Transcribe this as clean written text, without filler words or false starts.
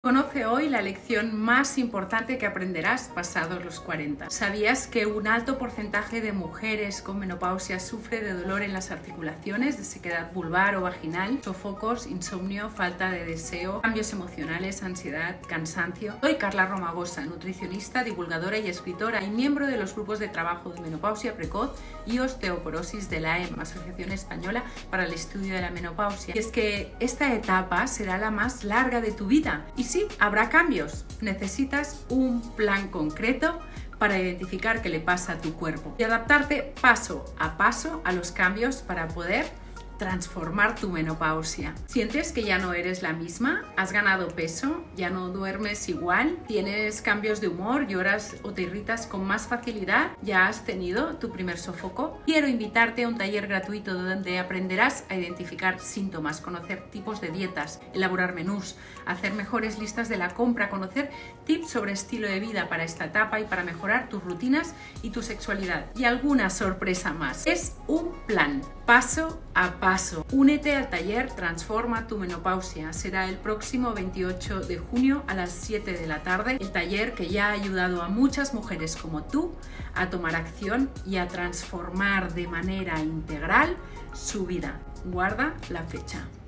Conoce hoy la lección más importante que aprenderás pasados los 40. ¿Sabías que un alto porcentaje de mujeres con menopausia sufre de dolor en las articulaciones, de sequedad vulvar o vaginal, sofocos, insomnio, falta de deseo, cambios emocionales, ansiedad, cansancio? Soy Carla Romagosa, nutricionista, divulgadora y escritora y miembro de los grupos de trabajo de menopausia precoz y osteoporosis de la AEM, Asociación Española para el Estudio de la Menopausia. Y es que esta etapa será la más larga de tu vida. Y sí, habrá cambios. Necesitas un plan concreto para identificar qué le pasa a tu cuerpo y adaptarte paso a los cambios para poder transformar tu menopausia. ¿Sientes que ya no eres la misma? ¿Has ganado peso? ¿Ya no duermes igual? ¿Tienes cambios de humor? ¿Lloras o te irritas con más facilidad? ¿Ya has tenido tu primer sofoco? Quiero invitarte a un taller gratuito donde aprenderás a identificar síntomas, conocer tipos de dietas, elaborar menús, hacer mejores listas de la compra, conocer tips sobre estilo de vida para esta etapa y para mejorar tus rutinas y tu sexualidad. Y alguna sorpresa más. Es un plan, paso a paso. Únete al taller Transforma tu menopausia. Será el próximo 28 de junio a las 7 de la tarde. El taller que ya ha ayudado a muchas mujeres como tú a tomar acción y a transformar de manera integral su vida. Guarda la fecha.